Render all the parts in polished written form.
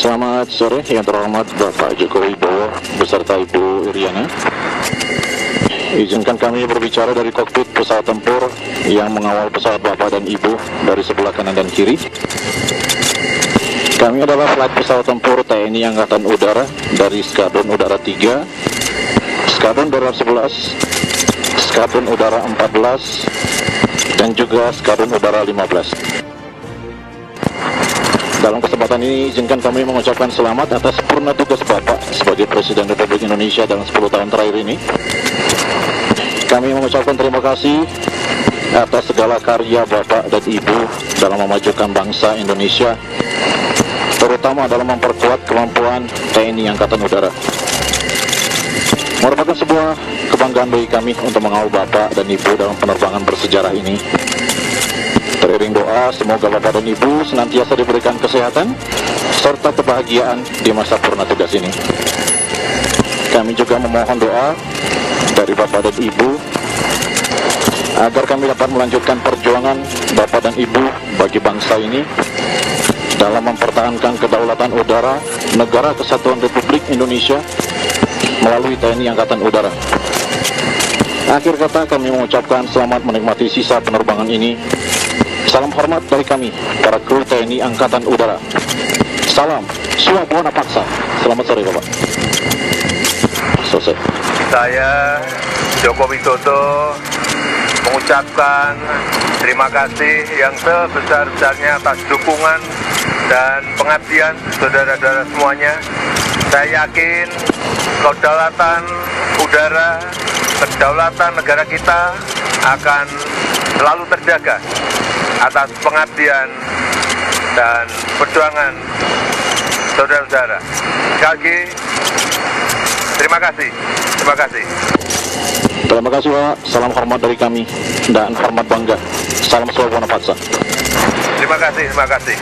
Selamat sore yang terhormat Bapak Joko Widodo beserta Ibu Iriana. Izinkan kami berbicara dari kokpit pesawat tempur yang mengawal pesawat Bapak dan Ibu dari sebelah kanan dan kiri. Kami adalah flight pesawat tempur TNI Angkatan Udara dari Skadron Udara 3, Skadron Udara 11, Skadron Udara 14, dan juga Skadron Udara 15. Dalam kesempatan ini, izinkan kami mengucapkan selamat atas purna tugas Bapak sebagai Presiden Republik Indonesia dalam 10 tahun terakhir ini. Kami mengucapkan terima kasih atas segala karya Bapak dan Ibu dalam memajukan bangsa Indonesia, terutama dalam memperkuat kemampuan TNI Angkatan Udara. Merupakan sebuah kebanggaan bagi kami untuk mengawal Bapak dan Ibu dalam penerbangan bersejarah ini. Teriring doa, semoga Bapak dan Ibu senantiasa diberikan kesehatan serta kebahagiaan di masa purna tugas ini. Kami juga memohon doa dari Bapak dan Ibu agar kami dapat melanjutkan perjuangan Bapak dan Ibu bagi bangsa ini dalam mempertahankan kedaulatan udara Negara Kesatuan Republik Indonesia melalui TNI Angkatan Udara. Akhir kata, kami mengucapkan selamat menikmati sisa penerbangan ini. Salam hormat dari kami, para kru TNI Angkatan Udara. Salam, Sua Buana Paksa. Selamat sore, Bapak. Selesai. Saya, Joko Widodo, mengucapkan terima kasih yang sebesar-besarnya atas dukungan dan pengabdian saudara-saudara semuanya. Saya yakin kedaulatan udara, kedaulatan negara kita akan selalu terjaga atas pengabdian dan perjuangan saudara-saudara. Sekali lagi, terima kasih. Terima kasih. Terima kasih, Pak. Salam hormat dari kami dan hormat bangga. Salam Sua Buana Paksa. Terima kasih. Terima kasih.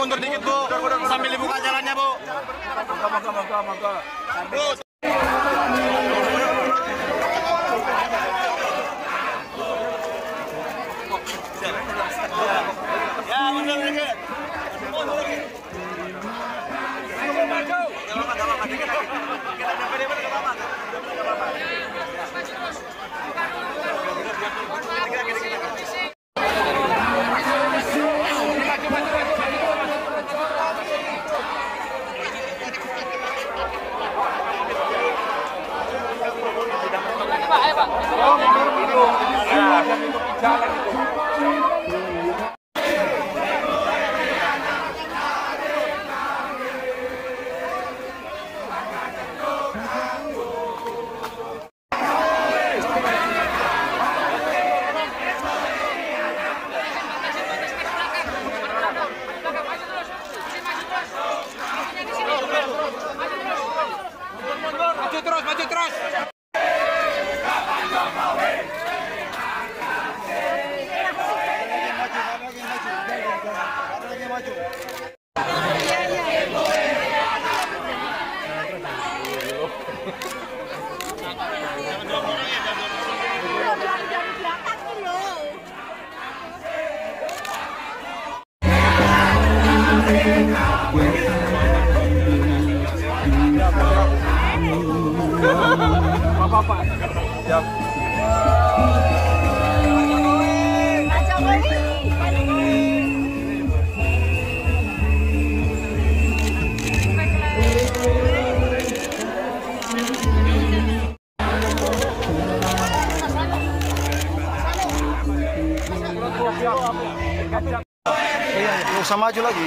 mundur dikit Bu, sambil dibuka jalannya Bu. Bu. Ya mundur dikit. Maju terus. Bapak. Siap. Nggak usah maju lagi.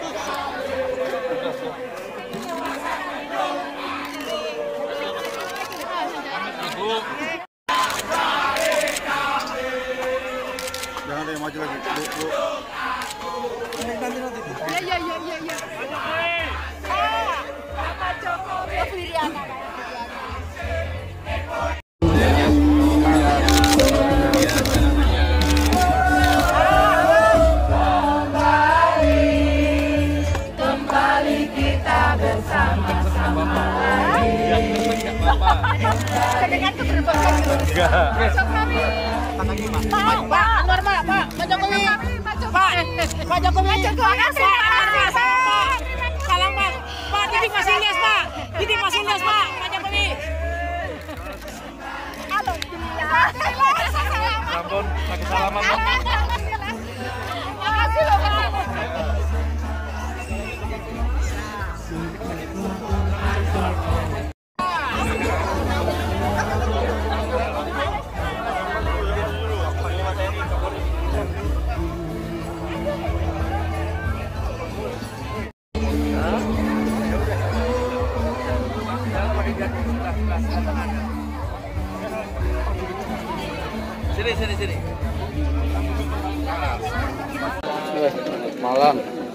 Jangan ada yang maju lagi. Bu. Nanti. Pak Jokowi Wiriana. Kembali kita bersama-sama lagi. Dengan keberbosan. Pak Jokowi. Pak Jokowi. Pak Jokowi. Salam Pak. Pak Didik masih lias Pak. Didik masih lias Pak. Pak Jokowi. Alhamdulillah. Ampun, pakai salaman Pak. Makasih loh Pak. Sini. Malam.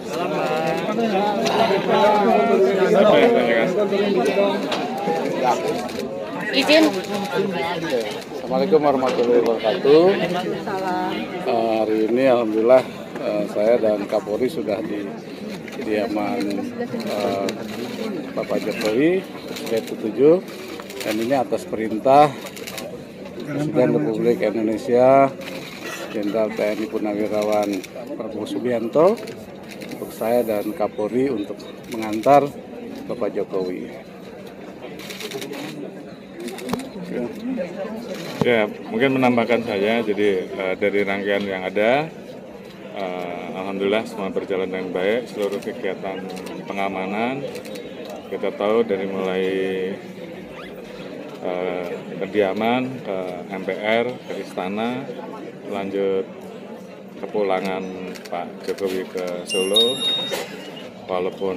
Izin. Assalamualaikum warahmatullahi wabarakatuh. Hari ini alhamdulillah saya dan Kapolri sudah di kediaman Bapak Jokowi Presiden 7, dan ini atas perintah Presiden Republik Indonesia Jenderal TNI Purnawirawan Prabowo Subianto untuk saya dan Kapolri untuk mengantar Bapak Jokowi. Ya, mungkin menambahkan saya, jadi dari rangkaian yang ada, alhamdulillah semua berjalan dengan baik, seluruh kegiatan pengamanan, kita tahu dari mulai kediaman, ke MPR, ke Istana, lanjut kepulangan Pak Jokowi ke Solo, walaupun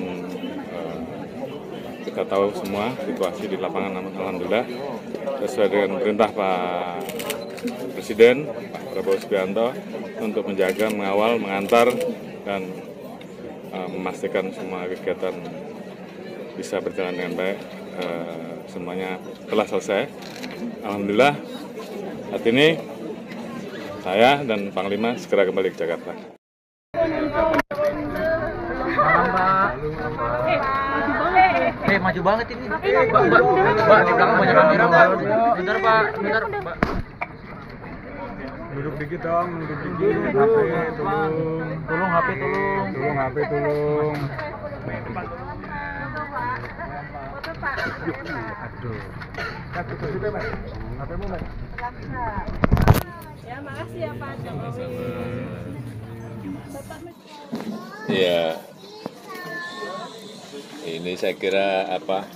kita tahu semua situasi di lapangan, alhamdulillah sesuai dengan perintah Pak Presiden, Pak Prabowo Subianto, untuk menjaga, mengawal, mengantar, dan memastikan semua kegiatan bisa berjalan dengan baik. Semuanya telah selesai. Alhamdulillah, saat ini saya dan Panglima segera kembali ke Jakarta. maju banget ini. Mbak, di belakang banyak kamera, Pak. Bentar, Pak. Bentar, Pak. Duduk dikit dong, duduk dikit. HP, tolong. Tolong HP, tolong. Tolong HP, tolong. Aduh. Satu sudah, Mas. HP-mu, Mas. Ya, makasih ya Pak Jokowi. Ya, ini saya kira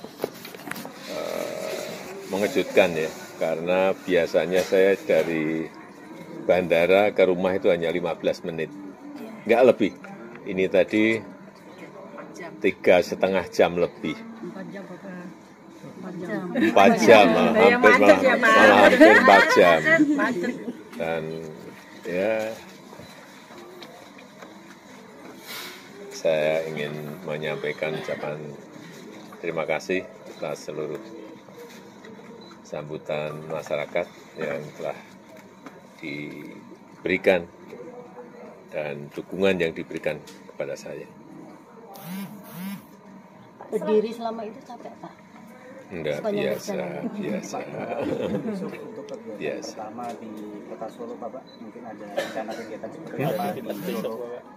mengejutkan ya, karena biasanya saya dari bandara ke rumah itu hanya 15 menit, nggak lebih. Ini tadi 3,5 jam lebih. 4 jam, malah hampir 4 jam. Dan ya, saya ingin menyampaikan ucapan terima kasih atas seluruh sambutan masyarakat yang telah diberikan dan dukungan yang diberikan kepada saya. Berdiri selama itu capek, Pak? Enggak, biasa. Biasa. Pertama di Kota Solo, Bapak, mungkin ada rencana kegiatan seperti apa di Solo?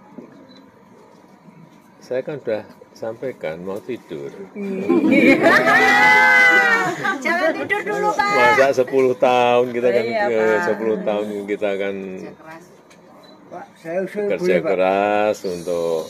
Saya kan sudah sampaikan mau tidur. Jangan tidur dulu, Pak. Masa 10 tahun kita kan 10 tahun kita akan kerja keras untuk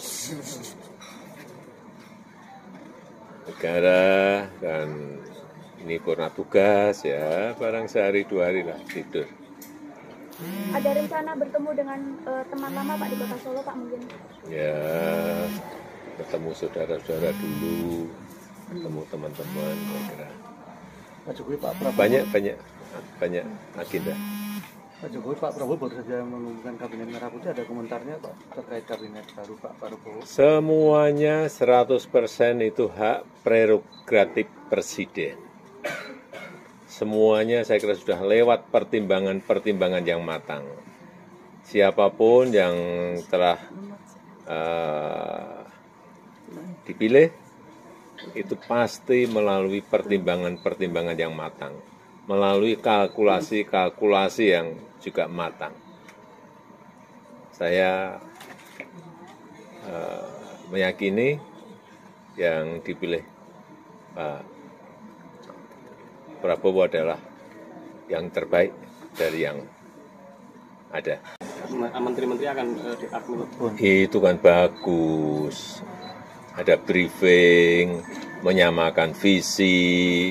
negara, dan ini purna tugas ya, barang sehari 2 hari lah tidur. Ada rencana bertemu dengan teman lama Pak di Kota Solo, Pak, mungkin? Ya, ketemu saudara-saudara dulu, ketemu teman-teman, kira-kira. Pak Jokowi, Pak Prabowo. Banyak agenda. Pak Jokowi, Pak Prabowo baru saja mengumumkan kabinet merah putih. Ada komentarnya, Pak, terkait kabinet baru Pak Prabowo? Semuanya 100% itu hak prerogatif presiden. Semuanya saya kira sudah lewat pertimbangan-pertimbangan yang matang. Siapapun yang telah dipilih itu pasti melalui pertimbangan-pertimbangan yang matang, melalui kalkulasi-kalkulasi yang juga matang. Saya meyakini yang dipilih Pak Prabowo adalah yang terbaik dari yang ada. Menteri-menteri akan diakui. Itu kan bagus. Ada briefing, menyamakan visi,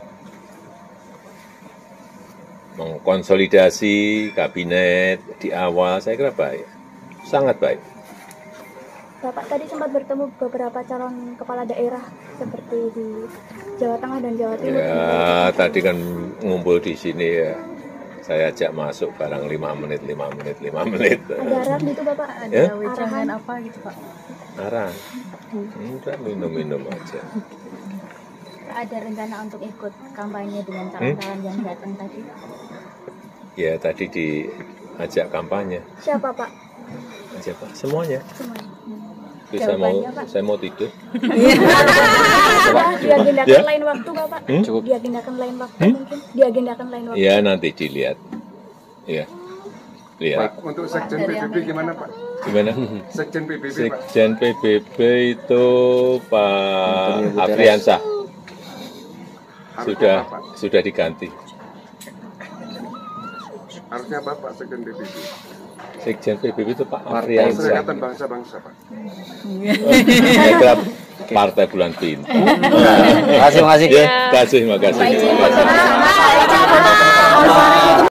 mengkonsolidasi kabinet di awal, saya kira baik, sangat baik. Bapak tadi sempat bertemu beberapa calon kepala daerah seperti di Jawa Tengah dan Jawa Timur. Ya, tadi kan ngumpul di sini ya. Saya ajak masuk barang 5 menit. Ada arahan gitu, Bapak? Ya? Wejangan apa gitu, Pak? Arahan? Enggak, minum aja. Ada rencana untuk ikut kampanye dengan calon-calon yang datang tadi? Ya, tadi diajak kampanye. Siapa, Pak? Siapa? Semuanya. Semuanya. Tapi Jawabannya, saya mau tidur. Diagendakan Ya? lain waktu, Bapak? Cukup. Diagendakan lain waktu mungkin? Diagendakan lain waktu? Ya, nanti dilihat. Ya. Lihat. Pak, untuk Sekjen PBB gimana, Pak? Gimana? Sekjen PBB, Pak. Sekjen PBB itu Pak Afriansah. Sudah diganti. Harusnya Bapak Sekjen PBB. Sekjen PBB itu Pak Afriansah. Perserikatan Bangsa-Bangsa, Pak. Saya kira Partai Bulan Bintang. Terima kasih. Ya, makasih.